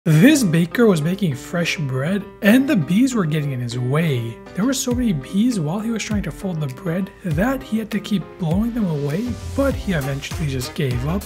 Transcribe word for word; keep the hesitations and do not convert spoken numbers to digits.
This baker was baking fresh bread and the bees were getting in his way. There were so many bees while he was trying to fold the bread that he had to keep blowing them away, but he eventually just gave up